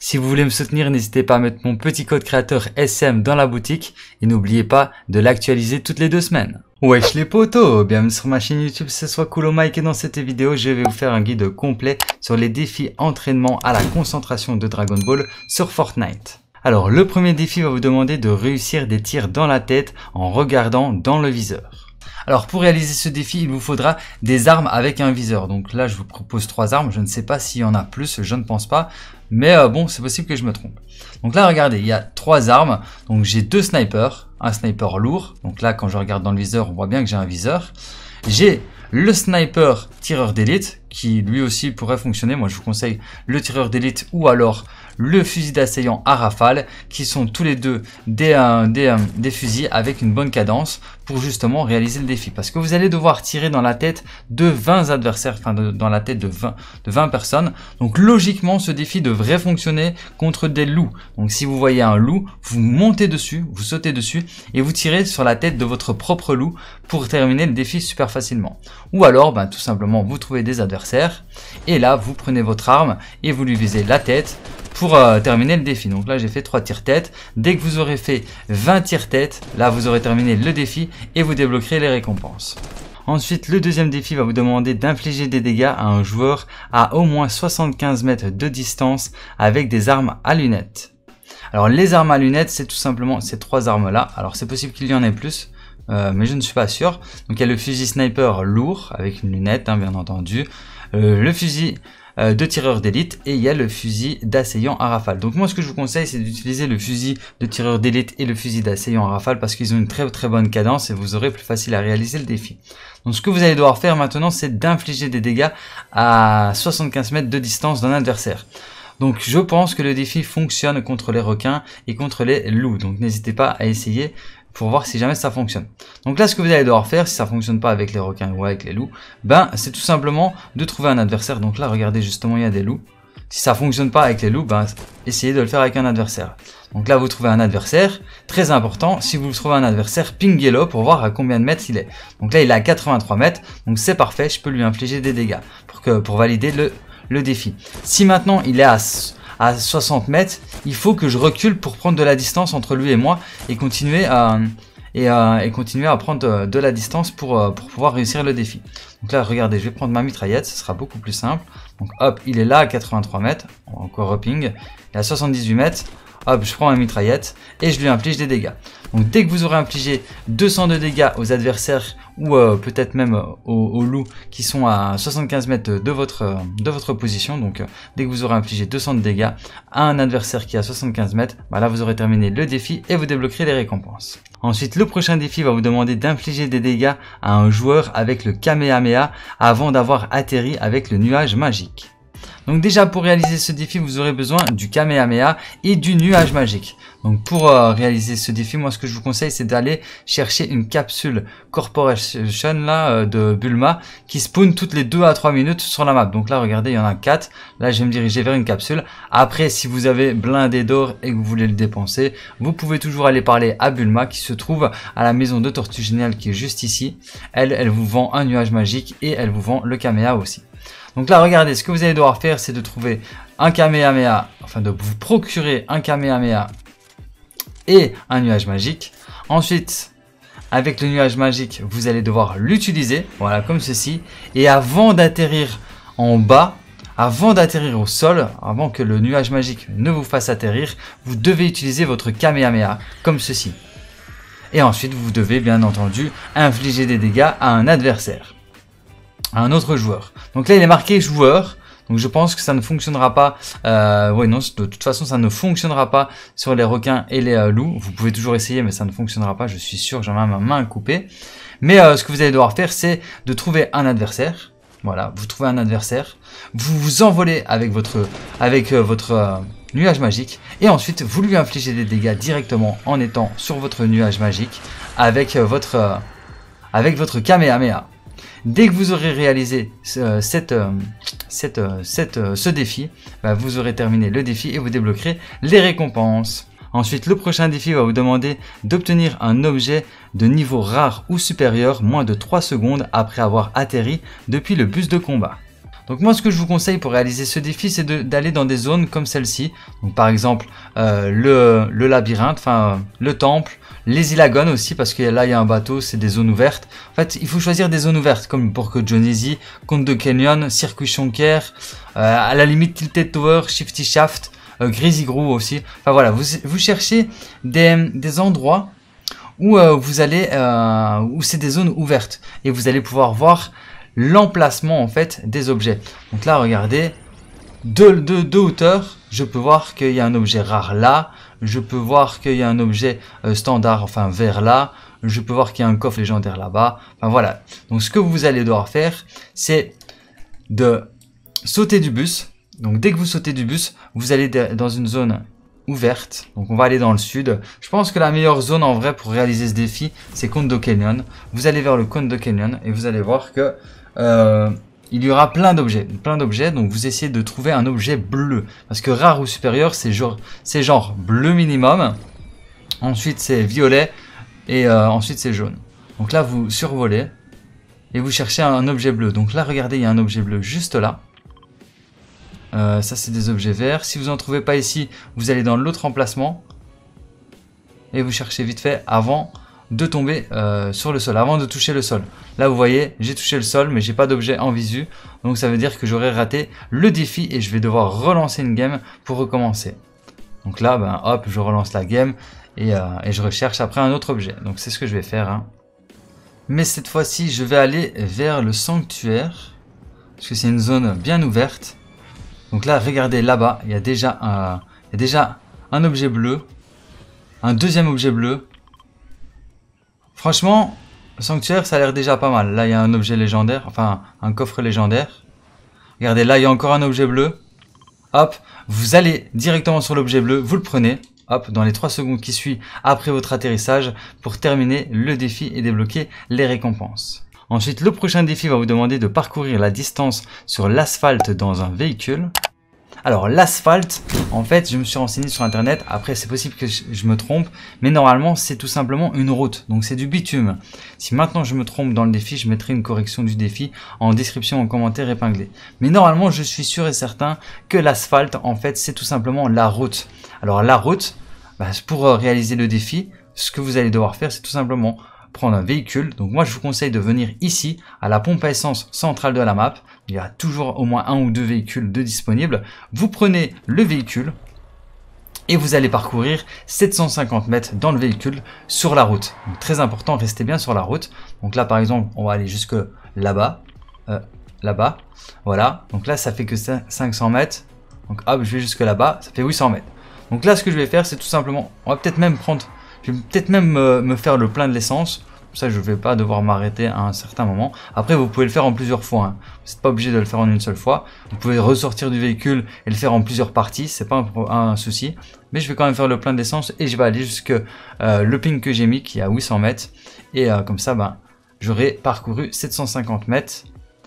Si vous voulez me soutenir, n'hésitez pas à mettre mon petit code créateur SM dans la boutique et n'oubliez pas de l'actualiser toutes les 2 semaines. Wesh les potos, bienvenue sur ma chaîne YouTube, c'est Swakolo Mike et dans cette vidéo, je vais vous faire un guide complet sur les défis entraînement à la concentration de Dragon Ball sur Fortnite. Alors le premier défi va vous demander de réussir des tirs dans la tête en regardant dans le viseur. Alors pour réaliser ce défi, il vous faudra des armes avec un viseur. Donc là je vous propose 3 armes, je ne sais pas s'il y en a plus, je ne pense pas. Mais bon, c'est possible que je me trompe. Donc là regardez, il y a 3 armes. Donc j'ai 2 snipers, un sniper lourd. Donc là quand je regarde dans le viseur, on voit bien que j'ai un viseur. J'ai le sniper tireur d'élite qui lui aussi pourrait fonctionner. Moi je vous conseille le tireur d'élite ou alors le fusil d'assaillant à rafale qui sont tous les deux des fusils avec une bonne cadence pour justement réaliser le défi. Parce que vous allez devoir tirer dans la tête de 20 adversaires, enfin dans la tête de 20 personnes. Donc logiquement ce défi devrait fonctionner contre des loups. Donc si vous voyez un loup, vous montez dessus, vous sautez dessus et vous tirez sur la tête de votre propre loup pour terminer le défi super facilement. Ou alors tout simplement vous trouvez des adversaires et là vous prenez votre arme et vous lui visez la tête pour terminer le défi. Donc là j'ai fait 3 tirs tête. Dès que vous aurez fait 20 tirs tête, là vous aurez terminé le défi et vous débloquerez les récompenses. Ensuite, le deuxième défi va vous demander d'infliger des dégâts à un joueur à au moins 75 mètres de distance avec des armes à lunettes. Alors les armes à lunettes, c'est tout simplement ces 3 armes là. Alors c'est possible qu'il y en ait plus, mais je ne suis pas sûr. Donc il y a le fusil sniper lourd avec une lunette, bien entendu, le fusil de tireur d'élite et il y a le fusil d'assaillant à rafale. Donc moi ce que je vous conseille c'est d'utiliser le fusil de tireur d'élite et le fusil d'assaillant à rafale parce qu'ils ont une très bonne cadence et vous aurez plus facile à réaliser le défi. Donc ce que vous allez devoir faire maintenant c'est d'infliger des dégâts à 75 mètres de distance d'un adversaire. Donc je pense que le défi fonctionne contre les requins et contre les loups. Donc n'hésitez pas à essayer pour voir si jamais ça fonctionne. Donc là ce que vous allez devoir faire si ça fonctionne pas avec les requins ou avec les loups, c'est tout simplement de trouver un adversaire. Donc là regardez justement il y a des loups. Si ça fonctionne pas avec les loups, essayez de le faire avec un adversaire. Donc là vous trouvez un adversaire, très important, si vous trouvez un adversaire, pinguez-le pour voir à combien de mètres il est. Donc là il est à 83 mètres, donc c'est parfait, je peux lui infliger des dégâts pour valider le défi. Si maintenant il est à 60 mètres, il faut que je recule pour prendre de la distance entre lui et moi et continuer à prendre de la distance pour pouvoir réussir le défi. Donc là regardez, je vais prendre ma mitraillette, ce sera beaucoup plus simple. Donc hop, il est là à 83 mètres, encore reping, il est à 78 mètres. Hop, je prends ma mitraillette et je lui inflige des dégâts. Donc dès que vous aurez infligé 200 de dégâts aux adversaires ou peut-être même aux loups qui sont à 75 mètres de votre position, donc dès que vous aurez infligé 200 de dégâts à un adversaire qui est à 75 mètres, là vous aurez terminé le défi et vous débloquerez les récompenses. Ensuite, le prochain défi va vous demander d'infliger des dégâts à un joueur avec le Kamehameha avant d'avoir atterri avec le nuage magique. Donc déjà pour réaliser ce défi vous aurez besoin du Kamehameha et du nuage magique. Donc pour réaliser ce défi, moi ce que je vous conseille c'est d'aller chercher une capsule Corporation là de Bulma qui spawn toutes les 2 à 3 minutes sur la map. Donc là regardez il y en a 4, là je vais me diriger vers une capsule. Après si vous avez blindé d'or et que vous voulez le dépenser, vous pouvez toujours aller parler à Bulma qui se trouve à la maison de Tortue Géniale qui est juste ici. Elle vous vend un nuage magique et elle vous vend le Kamehameha aussi. Donc là regardez, ce que vous allez devoir faire c'est de trouver un Kamehameha, enfin de vous procurer un Kamehameha et un nuage magique. Ensuite avec le nuage magique vous allez devoir l'utiliser, voilà comme ceci. Et avant d'atterrir en bas, avant d'atterrir au sol, avant que le nuage magique ne vous fasse atterrir, vous devez utiliser votre Kamehameha comme ceci. Et ensuite vous devez bien entendu infliger des dégâts à un adversaire, à un autre joueur. Donc là il est marqué joueur, donc je pense que ça ne fonctionnera pas, ouais non, de toute façon ça ne fonctionnera pas sur les requins et les loups. Vous pouvez toujours essayer mais ça ne fonctionnera pas, je suis sûr que j'en ai ma main coupée. Mais ce que vous allez devoir faire c'est de trouver un adversaire. Voilà, vous trouvez un adversaire, vous vous envolez avec votre nuage magique et ensuite vous lui infligez des dégâts directement en étant sur votre nuage magique avec votre Kamehameha. Dès que vous aurez réalisé ce défi, vous aurez terminé le défi et vous débloquerez les récompenses. Ensuite, le prochain défi va vous demander d'obtenir un objet de niveau rare ou supérieur moins de 3 secondes après avoir atterri depuis le bus de combat. Donc moi, ce que je vous conseille pour réaliser ce défi, c'est d'aller dans des zones comme celle-ci. Donc par exemple, le labyrinthe, enfin le temple, les Ilagon aussi, parce que là, il y a un bateau, c'est des zones ouvertes. En fait, il faut choisir des zones ouvertes, comme pour que Jonesy, Conte de Canyon, Circuit Shonker, à la limite Tilted Tower, Shifty Shaft, Greasy Groove aussi. Enfin voilà, vous cherchez des endroits où vous allez, où c'est des zones ouvertes, et vous allez pouvoir voir l'emplacement en fait des objets. Donc là, regardez, de hauteur, je peux voir qu'il y a un objet rare là, je peux voir qu'il y a un objet standard, enfin vert là, je peux voir qu'il y a un coffre légendaire là-bas, enfin voilà. Donc ce que vous allez devoir faire, c'est de sauter du bus. Donc dès que vous sautez du bus, vous allez dans une zone ouverte. Donc on va aller dans le sud. Je pense que la meilleure zone en vrai pour réaliser ce défi, c'est Kondo Canyon. Vous allez vers le Kondo Canyon et vous allez voir que il y aura plein d'objets. Donc vous essayez de trouver un objet bleu. Parce que rare ou supérieur, c'est genre bleu minimum. Ensuite c'est violet. Et ensuite c'est jaune. Donc là vous survolez. Et vous cherchez un objet bleu. Donc là regardez, il y a un objet bleu juste là. Ça c'est des objets verts. Si vous n'en trouvez pas ici, vous allez dans l'autre emplacement. Et vous cherchez vite fait avant de tomber sur le sol, avant de toucher le sol. Là vous voyez, j'ai touché le sol mais j'ai pas d'objet en visu, donc ça veut dire que j'aurais raté le défi et je vais devoir relancer une game pour recommencer. Donc là ben hop, je relance la game et je recherche après un autre objet. Donc c'est ce que je vais faire hein. Mais cette fois-ci je vais aller vers le sanctuaire parce que c'est une zone bien ouverte. Donc là regardez là-bas, il y a déjà un objet bleu, un deuxième objet bleu. Franchement, le sanctuaire, ça a l'air déjà pas mal. Là, il y a un objet légendaire, enfin, un coffre légendaire. Regardez, là, il y a encore un objet bleu. Hop, vous allez directement sur l'objet bleu, vous le prenez. Hop, dans les 3 secondes qui suivent après votre atterrissage pour terminer le défi et débloquer les récompenses. Ensuite, le prochain défi va vous demander de parcourir la distance sur l'asphalte dans un véhicule. Alors l'asphalte, en fait, je me suis renseigné sur internet, après c'est possible que je me trompe, mais normalement c'est tout simplement une route, donc c'est du bitume. Si maintenant je me trompe dans le défi, je mettrai une correction du défi en description, en commentaire épinglé. Mais normalement je suis sûr et certain que l'asphalte, en fait, c'est tout simplement la route. Alors la route, pour réaliser le défi, ce que vous allez devoir faire, c'est tout simplement prendre un véhicule. Donc moi je vous conseille de venir ici à la pompe à essence centrale de la map. Il y a toujours au moins 1 ou 2 véhicules de disponibles. Vous prenez le véhicule et vous allez parcourir 750 mètres dans le véhicule sur la route. Donc, très important, restez bien sur la route. Donc là par exemple on va aller jusque là-bas. Là-bas. Voilà. Donc là ça fait que 500 mètres. Donc hop, je vais jusque là-bas, ça fait 800 mètres. Donc là ce que je vais faire c'est tout simplement, on va peut-être même prendre... Je vais peut-être même me faire le plein de l'essence. Comme ça, je ne vais pas devoir m'arrêter à un certain moment. Après, vous pouvez le faire en plusieurs fois. Hein. Vous n'êtes pas obligé de le faire en une seule fois. Vous pouvez ressortir du véhicule et le faire en plusieurs parties. C'est pas un souci. Mais je vais quand même faire le plein d'essence et je vais aller jusque le ping que j'ai mis qui est à 800 mètres. Et comme ça, j'aurai parcouru 750 mètres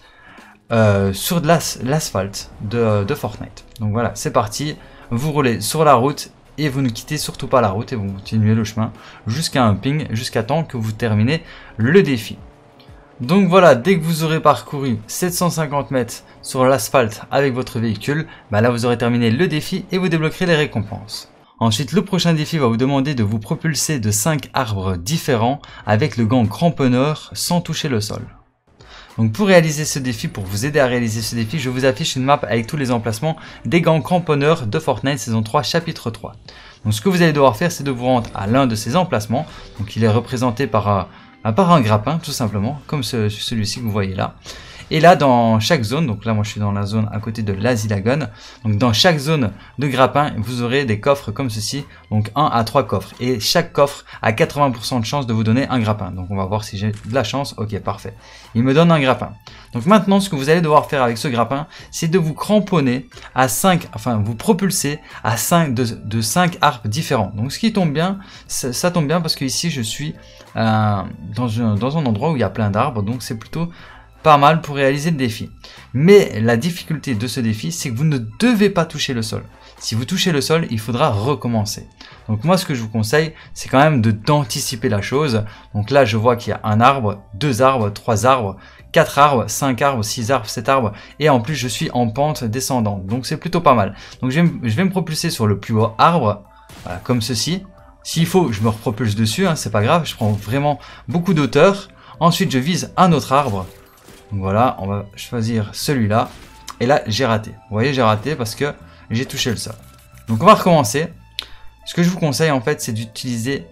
sur de l'asphalte de Fortnite. Donc voilà, c'est parti. Vous roulez sur la route. Et vous ne quittez surtout pas la route et vous continuez le chemin jusqu'à un ping, jusqu'à temps que vous terminez le défi. Donc voilà, dès que vous aurez parcouru 750 mètres sur l'asphalte avec votre véhicule, là vous aurez terminé le défi et vous débloquerez les récompenses. Ensuite, le prochain défi va vous demander de vous propulser de 5 arbres différents avec le gant cramponneur sans toucher le sol. Donc pour réaliser ce défi, pour vous aider à réaliser ce défi, je vous affiche une map avec tous les emplacements des gants cramponneurs de Fortnite saison 3 chapitre 3. Donc ce que vous allez devoir faire, c'est de vous rendre à l'un de ces emplacements. Donc il est représenté par un grappin tout simplement, comme celui-ci que vous voyez là. Et là, dans chaque zone, donc là moi je suis dans la zone à côté de l'Asilagon, donc dans chaque zone de grappin, vous aurez des coffres comme ceci, donc 1 à 3 coffres. Et chaque coffre a 80% de chance de vous donner un grappin. Donc on va voir si j'ai de la chance. Ok, parfait. Il me donne un grappin. Donc maintenant, ce que vous allez devoir faire avec ce grappin, c'est de vous cramponner à 5, enfin vous propulser à 5 de 5 arbres différents. Donc ce qui tombe bien, ça tombe bien parce que ici je suis dans un endroit où il y a plein d'arbres, donc c'est plutôt pas mal pour réaliser le défi. Mais la difficulté de ce défi, c'est que vous ne devez pas toucher le sol. Si vous touchez le sol, il faudra recommencer. Donc moi ce que je vous conseille, c'est quand même d'anticiper la chose. Donc là je vois qu'il y a un arbre, 2 arbres, 3 arbres, 4 arbres, 5 arbres, 6 arbres, 7 arbres. Et en plus je suis en pente descendante. Donc c'est plutôt pas mal. Donc je vais me propulser sur le plus haut arbre, voilà, comme ceci. S'il faut, je me repropulse dessus, hein, c'est pas grave. Je prends vraiment beaucoup d'hauteur. Ensuite je vise un autre arbre. Donc voilà, on va choisir celui-là. Et là j'ai raté. Vous voyez, j'ai raté parce que j'ai touché le sol. Donc on va recommencer. Ce que je vous conseille en fait, c'est d'utiliser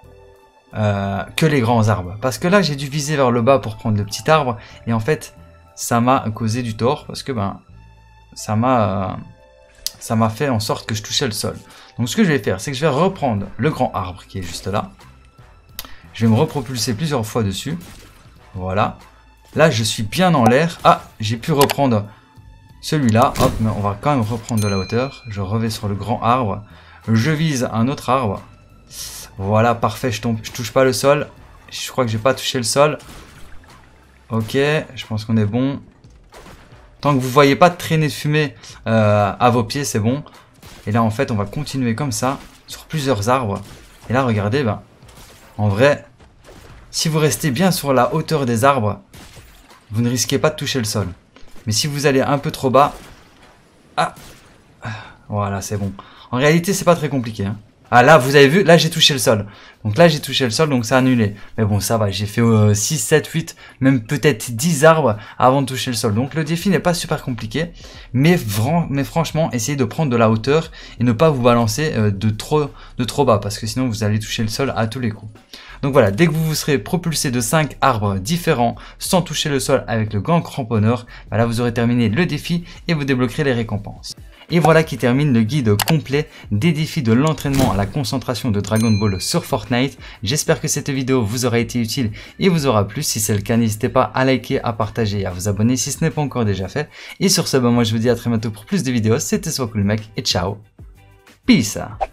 que les grands arbres. Parce que là, j'ai dû viser vers le bas pour prendre le petit arbre. Et en fait, ça m'a causé du tort. Parce que ça m'a fait en sorte que je touchais le sol. Donc ce que je vais faire, c'est que je vais reprendre le grand arbre qui est juste là. Je vais me repropulser plusieurs fois dessus. Voilà. Là, je suis bien en l'air. Ah, j'ai pu reprendre celui-là. Hop, mais on va quand même reprendre de la hauteur. Je reviens sur le grand arbre. Je vise un autre arbre. Voilà, parfait, je touche pas le sol. Je crois que j'ai pas touché le sol. Ok, je pense qu'on est bon. Tant que vous voyez pas de traînée de fumée à vos pieds, c'est bon. Et là, en fait, on va continuer comme ça, sur plusieurs arbres. Et là, regardez, en vrai, si vous restez bien sur la hauteur des arbres, vous ne risquez pas de toucher le sol. Mais si vous allez un peu trop bas... Ah, voilà, c'est bon. En réalité, c'est pas très compliqué. Hein. Ah là, vous avez vu, là j'ai touché le sol. Donc là j'ai touché le sol, donc ça a annulé. Mais bon, ça va, j'ai fait 6, 7, 8, même peut-être 10 arbres avant de toucher le sol. Donc le défi n'est pas super compliqué. Mais franchement, essayez de prendre de la hauteur et ne pas vous balancer de trop bas. Parce que sinon vous allez toucher le sol à tous les coups. Donc voilà, dès que vous vous serez propulsé de 5 arbres différents sans toucher le sol avec le grand cramponneur, là vous aurez terminé le défi et vous débloquerez les récompenses. Et voilà qui termine le guide complet des défis de l'entraînement à la concentration de Dragon Ball sur Fortnite. J'espère que cette vidéo vous aura été utile et vous aura plu. Si c'est le cas, n'hésitez pas à liker, à partager et à vous abonner si ce n'est pas encore déjà fait. Et sur ce, moi je vous dis à très bientôt pour plus de vidéos. C'était SoisCoolMec et ciao. Peace.